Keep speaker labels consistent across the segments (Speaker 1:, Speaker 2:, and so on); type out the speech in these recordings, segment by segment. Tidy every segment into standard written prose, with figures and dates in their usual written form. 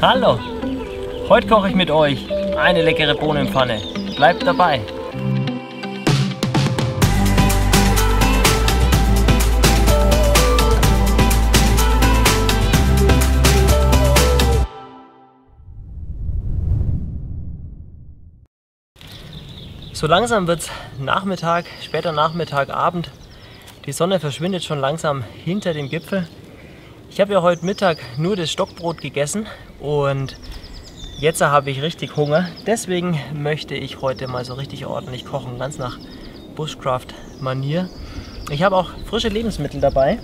Speaker 1: Hallo! Heute koche ich mit euch eine leckere Bohnenpfanne. Bleibt dabei! So langsam wird es Nachmittag, später Nachmittag, Abend. Die Sonne verschwindet schon langsam hinter dem Gipfel. Ich habe ja heute Mittag nur das Stockbrot gegessen und jetzt habe ich richtig Hunger. Deswegen möchte ich heute mal so richtig ordentlich kochen, ganz nach Bushcraft-Manier. Ich habe auch frische Lebensmittel dabei.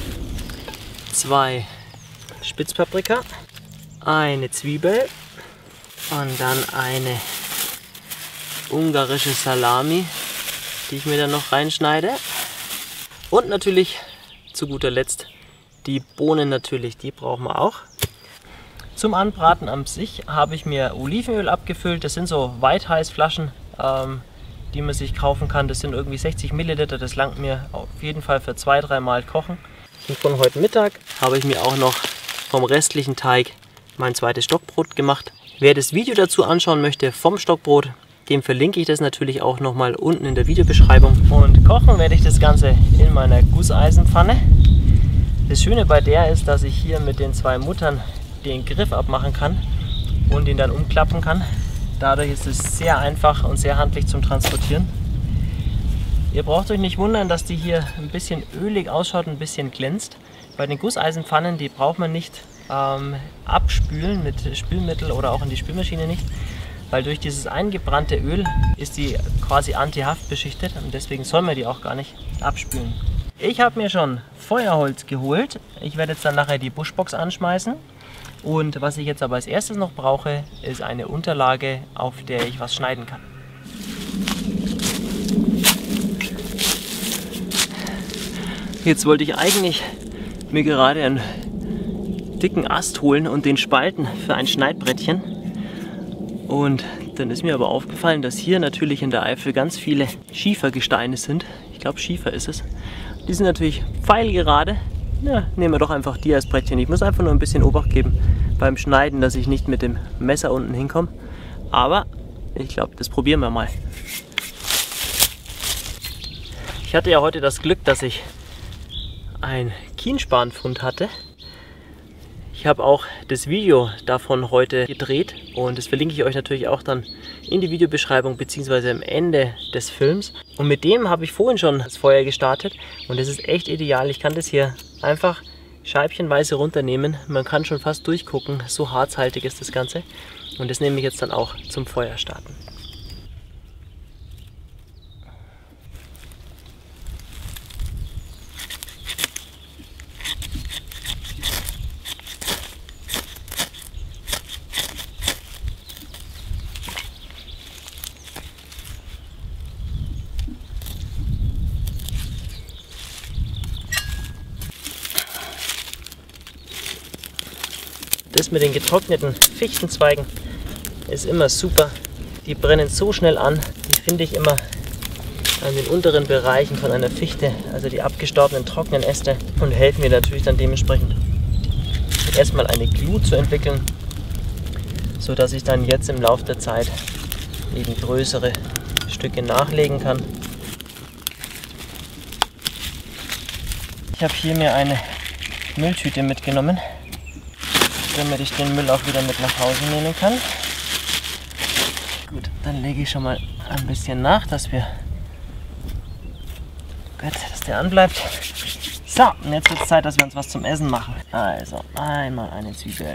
Speaker 1: 2 Spitzpaprika, eine Zwiebel und dann eine ungarische Salami, die ich mir dann noch reinschneide. Und natürlich zu guter Letzt die Bohnen natürlich, die brauchen wir auch. Zum Anbraten an sich habe ich mir Olivenöl abgefüllt. Das sind so White-Heiß-Flaschen, die man sich kaufen kann. Das sind irgendwie 60 Milliliter, das langt mir auf jeden Fall für 2-3 Mal kochen. Und von heute Mittag habe ich mir auch noch vom restlichen Teig mein zweites Stockbrot gemacht. Wer das Video dazu anschauen möchte vom Stockbrot, dem verlinke ich das natürlich auch nochmal unten in der Videobeschreibung. Und kochen werde ich das Ganze in meiner Gusseisenpfanne. Das Schöne bei der ist, dass ich hier mit den 2 Muttern den Griff abmachen kann und ihn dann umklappen kann. Dadurch ist es sehr einfach und sehr handlich zum Transportieren. Ihr braucht euch nicht wundern, dass die hier ein bisschen ölig ausschaut, ein bisschen glänzt. Bei den Gusseisenpfannen, die braucht man nicht abspülen mit Spülmittel oder auch in die Spülmaschine nicht. Weil durch dieses eingebrannte Öl ist die quasi antihaft beschichtet und deswegen soll man die auch gar nicht abspülen. Ich habe mir schon Feuerholz geholt. Ich werde jetzt dann nachher die Bushbox anschmeißen. Und was ich jetzt aber als erstes noch brauche, ist eine Unterlage, auf der ich was schneiden kann. Jetzt wollte ich eigentlich mir gerade einen dicken Ast holen und den spalten für ein Schneidbrettchen. Und dann ist mir aber aufgefallen, dass hier natürlich in der Eifel ganz viele Schiefergesteine sind. Ich glaube, Schiefer ist es. Die sind natürlich pfeilgerade. Ja, nehmen wir doch einfach die als Brettchen. Ich muss einfach nur ein bisschen Obacht geben beim Schneiden, dass ich nicht mit dem Messer unten hinkomme. Aber ich glaube, das probieren wir mal. Ich hatte ja heute das Glück, dass ich ein Kienspanfund hatte. Ich habe auch das Video davon heute gedreht und das verlinke ich euch natürlich auch dann in die Videobeschreibung bzw. am Ende des Films. Und mit dem habe ich vorhin schon das Feuer gestartet und das ist echt ideal. Ich kann das hier einfach scheibchenweise runternehmen. Man kann schon fast durchgucken, so harzhaltig ist das Ganze. Und das nehme ich jetzt dann auch zum Feuer starten. Das mit den getrockneten Fichtenzweigen ist immer super. Die brennen so schnell an. Die finde ich immer an den unteren Bereichen von einer Fichte, also die abgestorbenen trockenen Äste, und helfen mir natürlich dann dementsprechend erstmal eine Glut zu entwickeln, sodass ich dann jetzt im Laufe der Zeit eben größere Stücke nachlegen kann. Ich habe hier mir eine Mülltüte mitgenommen, damit ich den Müll auch wieder mit nach Hause nehmen kann. Gut, dann lege ich schon mal ein bisschen nach, dass der anbleibt. So, und jetzt wird es Zeit, dass wir uns was zum Essen machen. Also, einmal eine Zwiebel.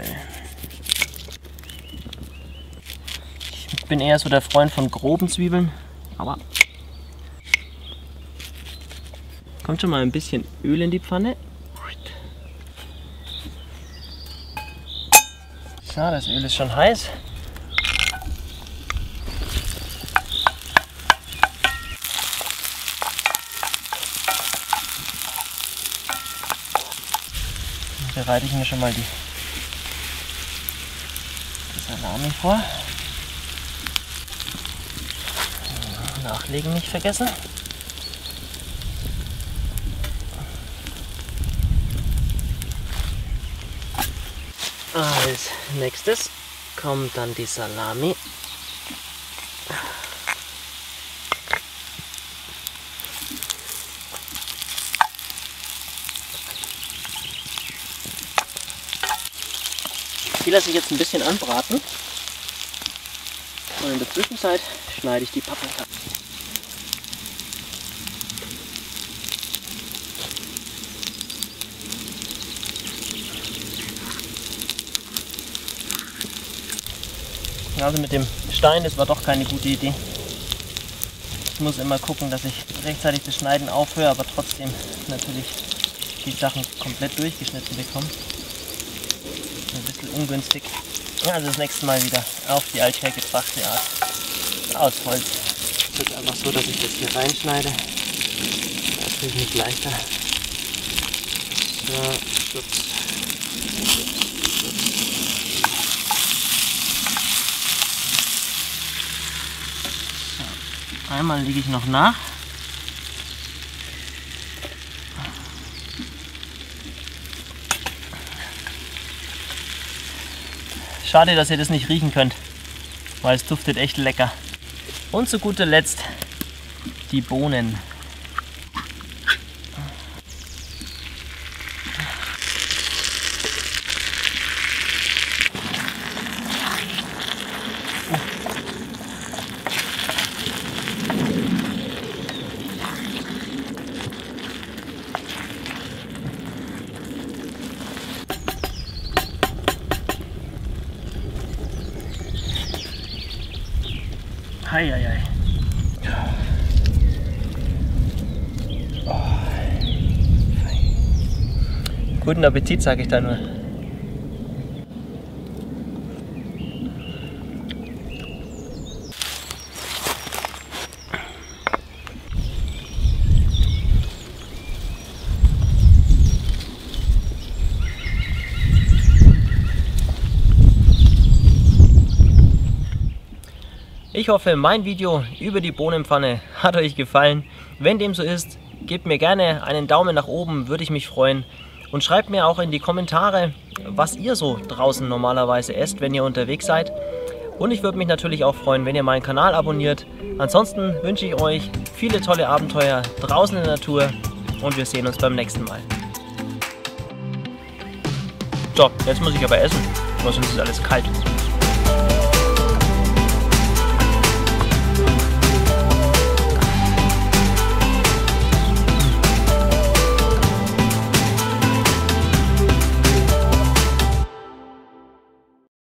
Speaker 1: Ich bin eher so der Freund von groben Zwiebeln, aber kommt schon mal ein bisschen Öl in die Pfanne. So, das Öl ist schon heiß. Dann bereite ich mir schon mal die Salami vor. Nachlegen nicht vergessen. Als nächstes kommt dann die Salami. Die lasse ich jetzt ein bisschen anbraten. Und in der Zwischenzeit schneide ich die Paprika. Also mit dem Stein, das war doch keine gute Idee. Ich muss immer gucken, dass ich rechtzeitig das Schneiden aufhöre, aber trotzdem natürlich die Sachen komplett durchgeschnitten bekomme. Ein bisschen ungünstig. Also das nächste Mal wieder auf die althergebrachte Art. Aus Holz. Es ist jetzt einfach so, dass ich das hier reinschneide. Da tue ich mich leichter. So, schubs. Einmal lege ich noch nach. Schade, dass ihr das nicht riechen könnt, weil es duftet echt lecker. Und zu guter Letzt die Bohnen. Heieiei. Oh. Guten Appetit, sage ich da nur. Ich hoffe, mein Video über die Bohnenpfanne hat euch gefallen. Wenn dem so ist, gebt mir gerne einen Daumen nach oben, würde ich mich freuen. Und schreibt mir auch in die Kommentare, was ihr so draußen normalerweise esst, wenn ihr unterwegs seid. Und ich würde mich natürlich auch freuen, wenn ihr meinen Kanal abonniert. Ansonsten wünsche ich euch viele tolle Abenteuer draußen in der Natur und wir sehen uns beim nächsten Mal. So, jetzt muss ich aber essen, weil sonst ist alles kalt.